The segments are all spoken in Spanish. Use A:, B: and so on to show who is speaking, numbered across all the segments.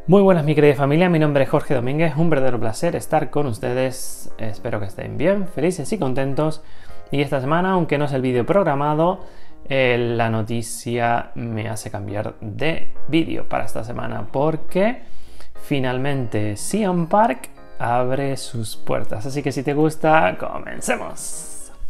A: Muy buenas mi querida familia, mi nombre es Jorge Domínguez, un verdadero placer estar con ustedes, espero que estén bien, felices y contentos. Y esta semana, aunque no es el vídeo programado, la noticia me hace cambiar de vídeo para esta semana porque finalmente CM Park abre sus puertas, así que si te gusta, comencemos.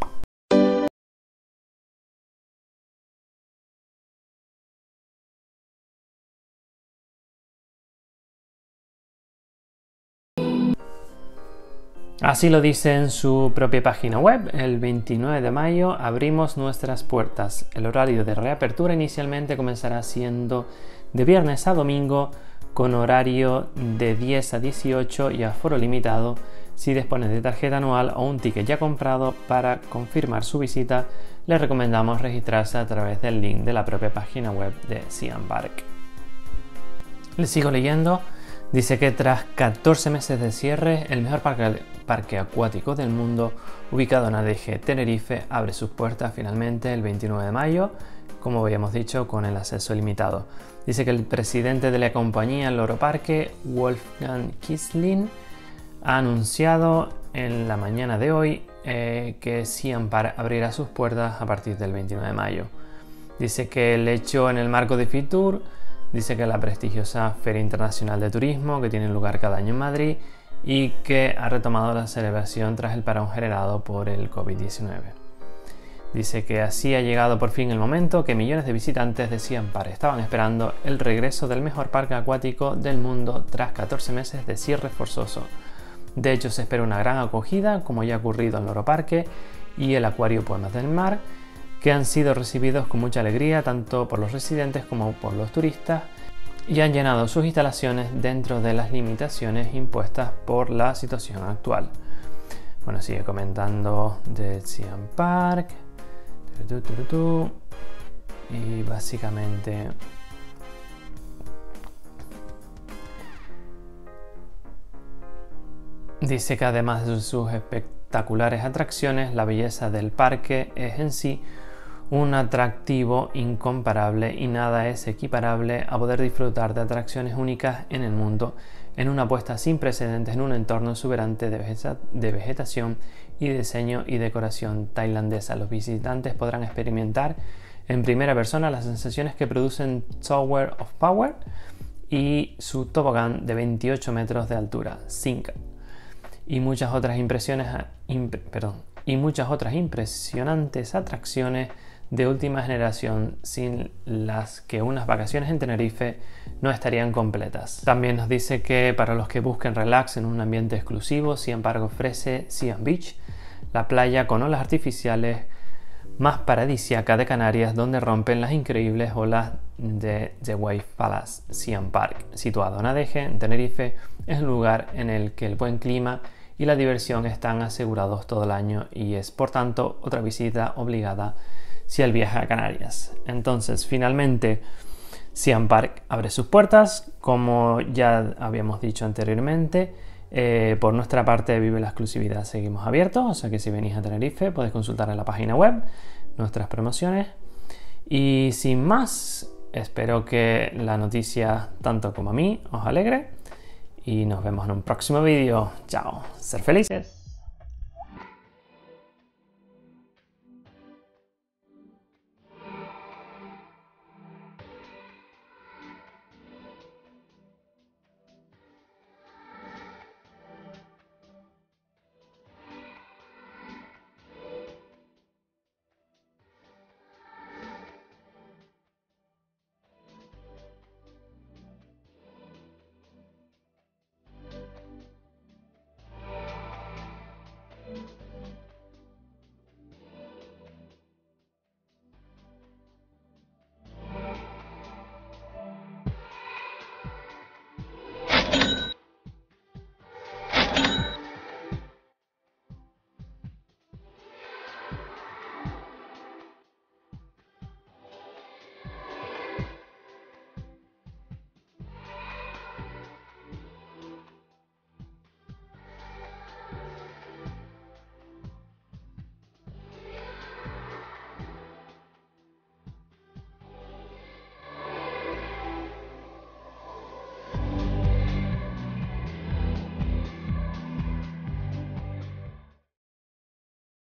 A: Así lo dice en su propia página web, el 29 de mayo abrimos nuestras puertas. El horario de reapertura inicialmente comenzará siendo de viernes a domingo con horario de 10 a 18 y aforo limitado. Si dispones de tarjeta anual o un ticket ya comprado, para confirmar su visita, les recomendamos registrarse a través del link de la propia página web de CM Park. Les sigo leyendo. Dice que tras 14 meses de cierre, el mejor parque acuático del mundo, ubicado en ADG Tenerife, abre sus puertas finalmente el 29 de mayo, como habíamos dicho, con el acceso limitado. Dice que el presidente de la compañía Loro Parque, Wolfgang Kiesling, ha anunciado en la mañana de hoy que CM Park abrirá sus puertas a partir del 29 de mayo. Dice que el hecho en el marco de Fitur. Dice que la prestigiosa Feria Internacional de Turismo, que tiene lugar cada año en Madrid y que ha retomado la celebración tras el parón generado por el COVID-19. Dice que así ha llegado por fin el momento que millones de visitantes de CM Park estaban esperando el regreso del mejor parque acuático del mundo tras 14 meses de cierre forzoso. De hecho, se espera una gran acogida, como ya ha ocurrido en Loro Parque y el Acuario Poemas del Mar, que han sido recibidos con mucha alegría tanto por los residentes como por los turistas y han llenado sus instalaciones dentro de las limitaciones impuestas por la situación actual. Bueno, sigue comentando de CM Park y básicamente dice que además de sus espectaculares atracciones, la belleza del parque es en sí un atractivo incomparable y nada es equiparable a poder disfrutar de atracciones únicas en el mundo en una puesta sin precedentes en un entorno exuberante de vegetación y diseño y decoración tailandesa. Los visitantes podrán experimentar en primera persona las sensaciones que producen Tower of Power y su tobogán de 28 metros de altura, Zinc, y muchas otras impresionantes atracciones de última generación sin las que unas vacaciones en Tenerife no estarían completas. También nos dice que para los que busquen relax en un ambiente exclusivo, CM Park ofrece CM Beach, la playa con olas artificiales más paradisíaca de Canarias, donde rompen las increíbles olas de The Wave Palace. CM Park, situado en ADG, en Tenerife, es un lugar en el que el buen clima y la diversión están asegurados todo el año y es, por tanto, otra visita obligada si el viaje a Canarias. Entonces, finalmente, CM Park abre sus puertas, como ya habíamos dicho anteriormente. Por nuestra parte, Vive la Exclusividad, seguimos abiertos, o sea que si venís a Tenerife podéis consultar en la página web nuestras promociones. Y sin más, espero que la noticia, tanto como a mí, os alegre. Y nos vemos en un próximo vídeo. Chao, ser felices.